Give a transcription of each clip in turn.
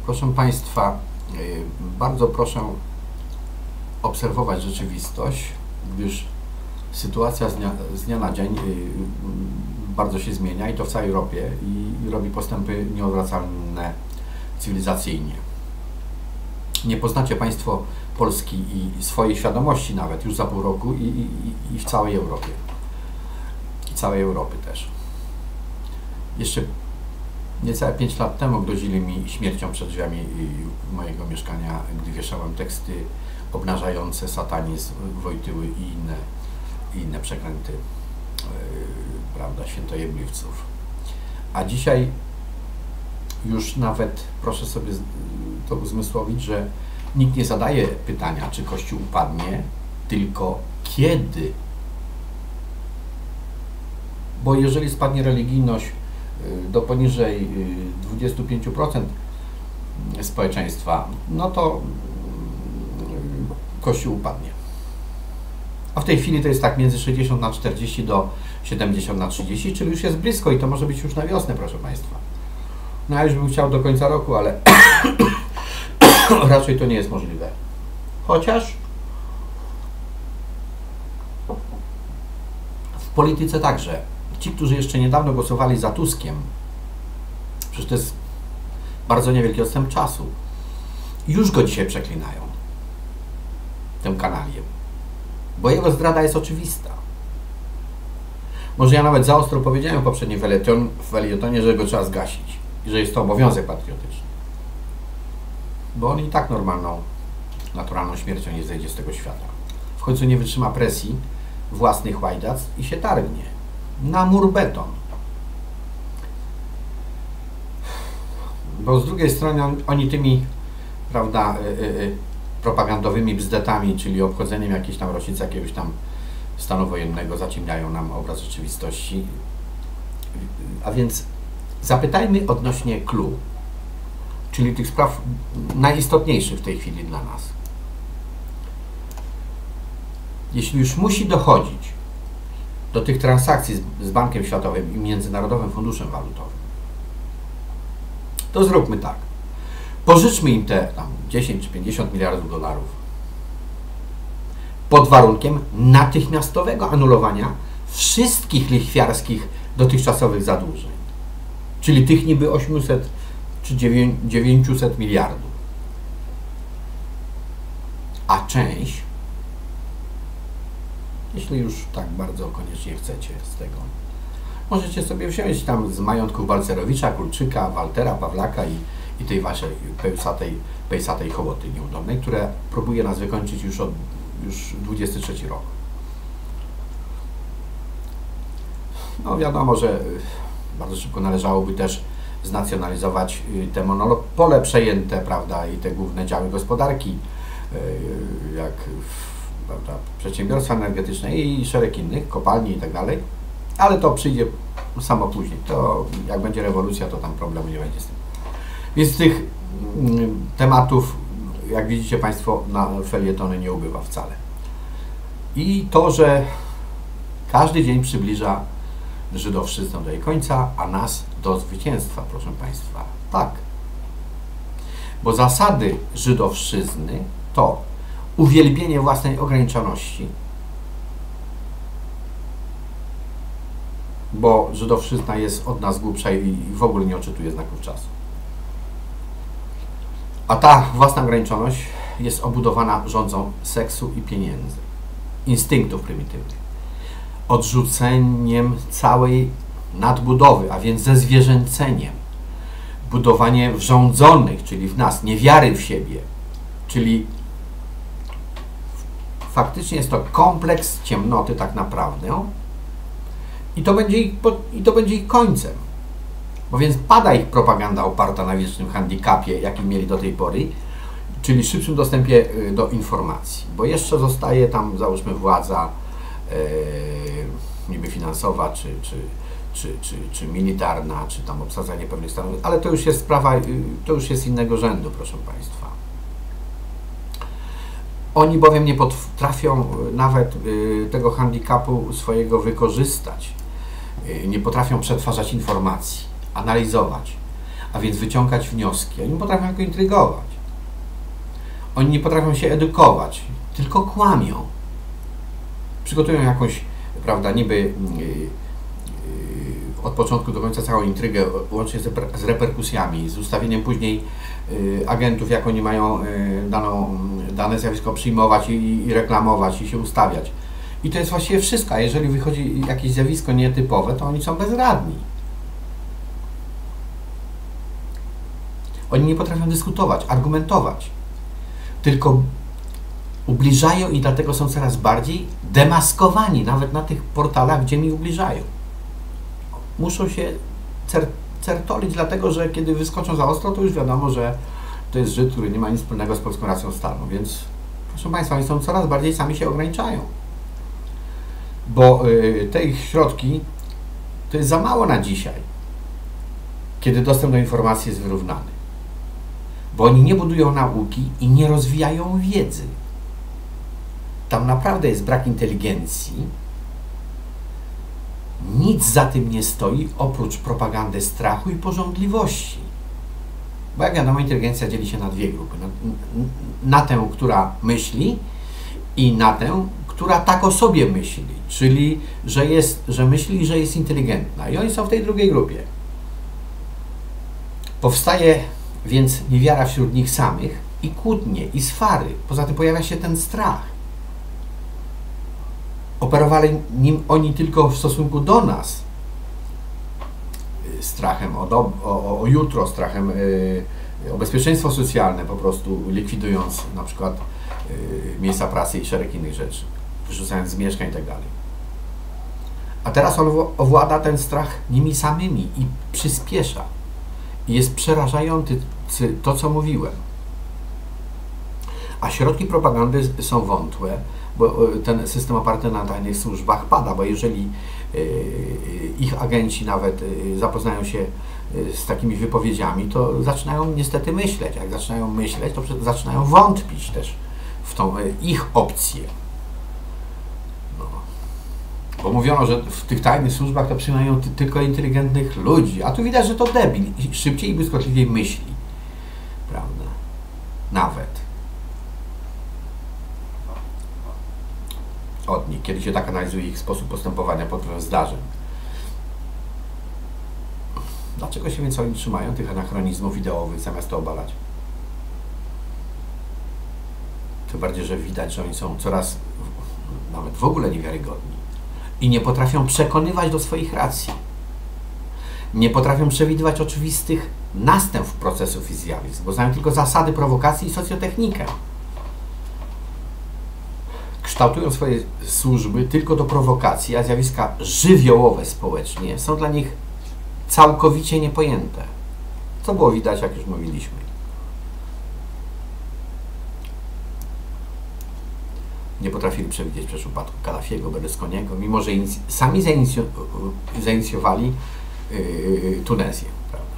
Proszę Państwa, bardzo proszę obserwować rzeczywistość, gdyż sytuacja z dnia na dzień bardzo się zmienia i to w całej Europie i robi postępy nieodwracalne cywilizacyjnie. Nie poznacie Państwo Polski i swojej świadomości nawet już za pół roku i w całej Europie. I całej Europy też. Jeszcze niecałe 5 lat temu grozili mi śmiercią przed drzwiami mojego mieszkania, gdy wieszałem teksty obnażające satanizm, Wojtyły i inne przekręty, prawda, świętojebliwców. A dzisiaj już nawet, proszę sobie to uzmysłowić, że nikt nie zadaje pytania, czy Kościół upadnie, tylko kiedy. Bo jeżeli spadnie religijność do poniżej 25% społeczeństwa, no to Kościół upadnie. A w tej chwili to jest tak między 60/40 do 70/30, czyli już jest blisko i to może być już na wiosnę, proszę Państwa. No ja już bym chciał do końca roku, ale raczej to nie jest możliwe. Chociaż w polityce także. Ci, którzy jeszcze niedawno głosowali za Tuskiem, przecież to jest bardzo niewielki odstęp czasu, już go dzisiaj przeklinają, tę kanalię, bo jego zdrada jest oczywista. Może ja nawet za ostro powiedziałem w poprzednim felietonie, że go trzeba zgasić i że jest to obowiązek patriotyczny, bo on i tak naturalną śmiercią nie zejdzie z tego świata. W końcu nie wytrzyma presji własnych łajdactw i się targnie na mur beton. Bo z drugiej strony oni tymi, prawda, propagandowymi bzdetami, czyli obchodzeniem jakiejś tam rocznicy jakiegoś tam stanu wojennego, zaciemniają nam obraz rzeczywistości. A więc zapytajmy odnośnie clue, czyli tych spraw najistotniejszych w tej chwili dla nas. Jeśli już musi dochodzić do tych transakcji z Bankiem Światowym i Międzynarodowym Funduszem Walutowym, to zróbmy tak. Pożyczmy im te tam 10 czy 50 miliardów dolarów pod warunkiem natychmiastowego anulowania wszystkich lichwiarskich dotychczasowych zadłużeń, czyli tych niby 800 czy 900 miliardów. A część, jeśli już tak bardzo koniecznie chcecie z tego, możecie sobie wziąć tam z majątków Balcerowicza, Kulczyka, Waltera, Pawlaka i tej waszej pejsatej hołoty nieudolnej, które próbuje nas wykończyć już 23 rok. No wiadomo, że bardzo szybko należałoby też znacjonalizować te monopole przejęte, prawda, i te główne działy gospodarki, jak, prawda, przedsiębiorstwa energetyczne i szereg innych, kopalni i tak dalej, ale to przyjdzie samo później. To jak będzie rewolucja, to tam problemu nie będzie z tym. Więc tych tematów, jak widzicie Państwo, na felietony nie ubywa wcale. I to, że każdy dzień przybliża żydowszczyznę do jej końca, a nas do zwycięstwa, proszę Państwa. Tak. Bo zasady żydowszczyzny to uwielbienie własnej ograniczoności, bo żydowszczyzna jest od nas głupsza i w ogóle nie odczytuje znaków czasu. A ta własna ograniczoność jest obudowana rządzą seksu i pieniędzy, instynktów prymitywnych, odrzuceniem całej nadbudowy, a więc zezwierzęceniem, budowanie wrządzonych, czyli w nas, niewiary w siebie, czyli faktycznie jest to kompleks ciemnoty tak naprawdę i to będzie ich końcem. Bo więc pada ich propaganda oparta na wiecznym handicapie, jaki mieli do tej pory, czyli szybszym dostępie do informacji. Bo jeszcze zostaje tam, załóżmy, władza niby finansowa, czy militarna, czy tam obsadzanie pewnych stanowisk, ale to już jest sprawa, to już jest innego rzędu, proszę Państwa. Oni bowiem nie potrafią nawet tego handicapu swojego wykorzystać. Nie potrafią przetwarzać informacji, analizować. a więc wyciągać wnioski. Oni nie potrafią tylko intrygować. Oni nie potrafią się edukować, tylko kłamią. Przygotują jakąś, prawda, niby od początku do końca całą intrygę, łącznie z reperkusjami, z ustawieniem później agentów, jak oni mają dane zjawisko przyjmować i reklamować i się ustawiać. I to jest właściwie wszystko, a jeżeli wychodzi jakieś zjawisko nietypowe, to oni są bezradni. Oni nie potrafią dyskutować, argumentować, tylko ubliżają i dlatego są coraz bardziej demaskowani, nawet na tych portalach, gdzie mi ubliżają. Muszą się certolić, dlatego że kiedy wyskoczą za ostro, to już wiadomo, że to jest Żyd, który nie ma nic wspólnego z polską racją stanu. Więc, proszę Państwa, oni są coraz bardziej sami się ograniczają. Bo te ich środki to jest za mało na dzisiaj, kiedy dostęp do informacji jest wyrównany. Bo oni nie budują nauki i nie rozwijają wiedzy. Tam naprawdę jest brak inteligencji. Nic za tym nie stoi, oprócz propagandy strachu i pożądliwości. Bo jak wiadomo, inteligencja dzieli się na dwie grupy. Na tę, która myśli i na tę, która tak o sobie myśli. Czyli, że myśli, że jest inteligentna. I oni są w tej drugiej grupie. Powstaje więc niewiara wśród nich samych i kłótnie, i swary. Poza tym pojawia się ten strach. Operowali nim oni tylko w stosunku do nas. Strachem o jutro, strachem o bezpieczeństwo socjalne, po prostu likwidując na przykład miejsca pracy i szereg innych rzeczy, wyrzucając z mieszkań i tak dalej. A teraz on owłada ten strach nimi samymi i przyspiesza. I jest przerażający to, co mówiłem. A środki propagandy są wątłe, bo ten system oparty na tajnych służbach pada, bo jeżeli ich agenci nawet zapoznają się z takimi wypowiedziami, to zaczynają niestety myśleć. Jak zaczynają myśleć, to zaczynają wątpić też w tą ich opcję. No. Bo mówiono, że w tych tajnych służbach to przyjmują tylko inteligentnych ludzi, a tu widać, że to debil. Szybciej i błyskotliwiej myśli. Prawda? Nawet. Od nich, kiedy się tak analizuje ich sposób postępowania podczas zdarzeń. Dlaczego się więc oni trzymają tych anachronizmów ideowych, zamiast to obalać? Tym bardziej, że widać, że oni są coraz, nawet w ogóle niewiarygodni. I nie potrafią przekonywać do swoich racji. Nie potrafią przewidywać oczywistych następstw procesów i zjawisk, bo znają tylko zasady prowokacji i socjotechnikę. Kształtują swoje służby tylko do prowokacji, a zjawiska żywiołowe społecznie są dla nich całkowicie niepojęte. Co było widać, jak już mówiliśmy. Nie potrafili przewidzieć przecież upadku Kaddafiego, Berlusconiego, mimo że sami zainicjowali Tunezję, prawda?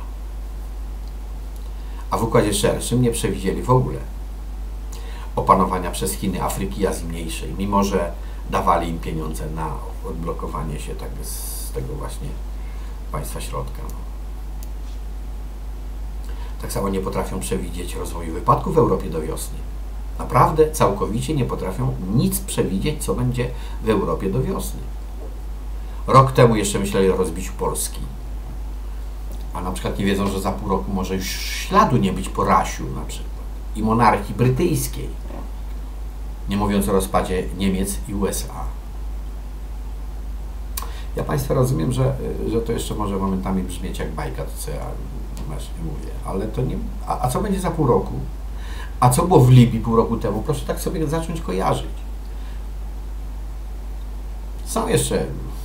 A w układzie szerszym nie przewidzieli w ogóle opanowania przez Chiny Afryki i Azji Mniejszej, mimo że dawali im pieniądze na odblokowanie się tak z tego właśnie państwa środka. Tak samo nie potrafią przewidzieć rozwoju wypadków w Europie do wiosny. Naprawdę całkowicie nie potrafią nic przewidzieć, co będzie w Europie do wiosny. Rok temu jeszcze myśleli o rozbiciu Polski, a na przykład nie wiedzą, że za pół roku może już śladu nie być po Rasiu na przykład i monarchii brytyjskiej, nie mówiąc o rozpadzie Niemiec i USA. Ja Państwa rozumiem, że to jeszcze może momentami brzmieć jak bajka, to co ja właśnie mówię, ale to nie... A co będzie za pół roku? A co było w Libii pół roku temu? Proszę tak sobie zacząć kojarzyć. Są jeszcze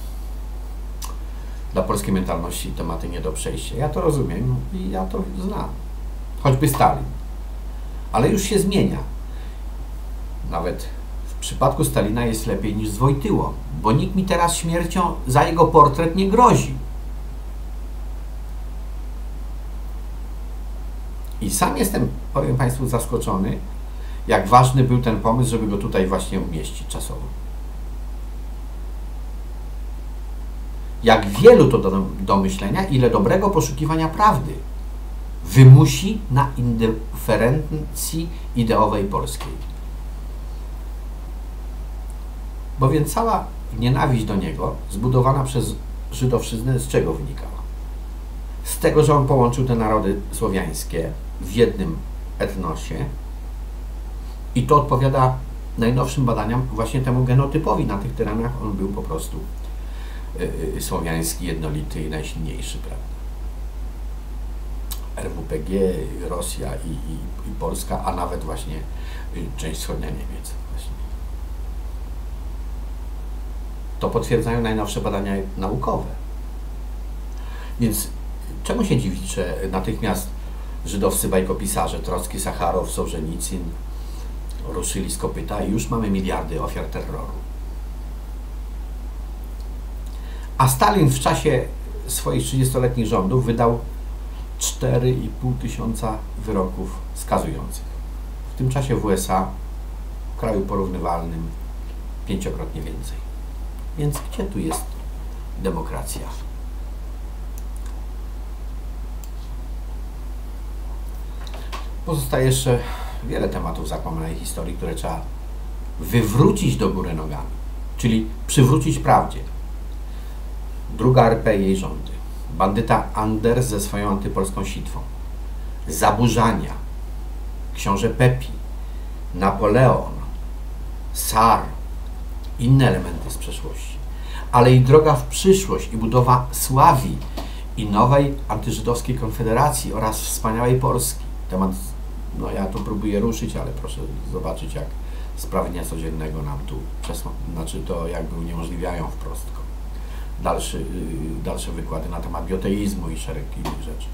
dla polskiej mentalności tematy nie do przejścia. Ja to rozumiem i ja to znam. Choćby Stalin. Ale już się zmienia. Nawet w przypadku Stalina jest lepiej niż z Wojtyłą, bo nikt mi teraz śmiercią za jego portret nie grozi. I sam jestem, powiem Państwu, zaskoczony, jak ważny był ten pomysł, żeby go tutaj właśnie umieścić czasowo. Jak wielu to do myślenia, ile dobrego poszukiwania prawdy. wymusi na indyferencji ideowej polskiej. Bowiem cała nienawiść do niego, zbudowana przez żydowszczyznę, z czego wynikała? Z tego, że on połączył te narody słowiańskie w jednym etnosie i to odpowiada najnowszym badaniom właśnie temu genotypowi. Na tych terenach on był po prostu słowiański, jednolity i najsilniejszy, prawda? RWPG, Rosja i Polska, a nawet właśnie część wschodnia Niemiec. Właśnie. To potwierdzają najnowsze badania naukowe. Więc czemu się dziwić, że natychmiast żydowscy bajkopisarze Trocki, Sacharow, Sołżenicyn ruszyli z kopyta i już mamy miliardy ofiar terroru. A Stalin w czasie swoich 30-letnich rządów wydał 4,5 tysiąca wyroków skazujących. W tym czasie w USA, w kraju porównywalnym, 5-krotnie więcej. Więc gdzie tu jest demokracja? Pozostaje jeszcze wiele tematów zakłamanej historii, które trzeba wywrócić do góry nogami, czyli przywrócić prawdzie. Druga RP i jej rządy. Bandyta Anders ze swoją antypolską sitwą. Zaburzania. Książę Pepi. Napoleon. Sar. Inne elementy z przeszłości. Ale i droga w przyszłość i budowa Sławii i nowej antyżydowskiej konfederacji oraz wspaniałej Polski. Temat, no ja tu próbuję ruszyć, ale proszę zobaczyć, jak sprawy dnia codziennego nam tu, znaczy to jakby uniemożliwiają wprost. Dalsze wykłady na temat bioteizmu i szereg innych rzeczy.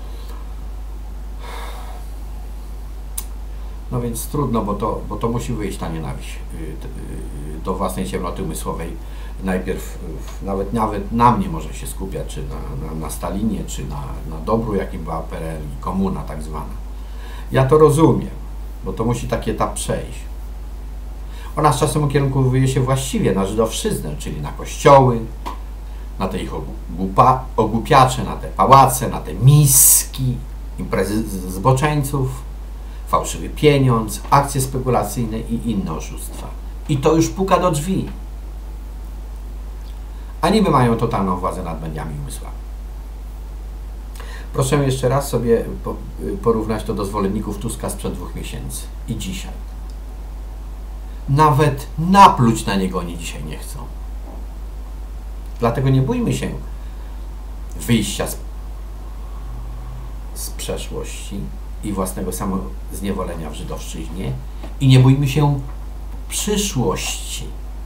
No więc trudno, bo to musi wyjść ta nienawiść do własnej ciemnoty umysłowej. Najpierw nawet na mnie może się skupiać, czy na Stalinie, czy na dobru, jakim była PRL i komuna tak zwana. Ja to rozumiem, bo to musi taki etap przejść. Ona z czasem ukierunkowuje się właściwie na żydowszczyznę, czyli na kościoły, na te ich ogłupiacze, na te pałace, na te miski, imprezy zboczeńców, fałszywy pieniądz, akcje spekulacyjne i inne oszustwa. I to już puka do drzwi. A niby mają totalną władzę nad mediami i umysłami. Proszę jeszcze raz sobie porównać to do zwolenników Tuska sprzed 2 miesięcy i dzisiaj. Nawet napluć na niego oni dzisiaj nie chcą. Dlatego nie bójmy się wyjścia z przeszłości i własnego samozniewolenia w żydowszczyźnie i nie bójmy się przyszłości,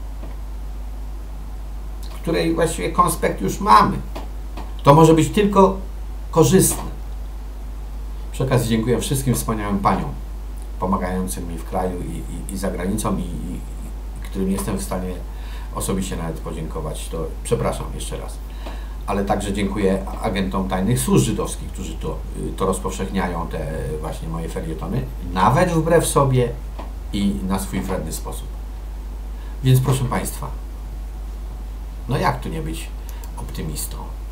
której właściwie konspekt już mamy. To może być tylko korzystne. Przy okazji dziękuję wszystkim wspaniałym paniom pomagającym mi w kraju i za granicą i którym jestem w stanie osobiście nawet podziękować. To przepraszam jeszcze raz. Ale także dziękuję agentom tajnych służb żydowskich, którzy to rozpowszechniają, te właśnie moje felietony, nawet wbrew sobie i na swój wredny sposób. Więc proszę Państwa, no jak tu nie być optymistą?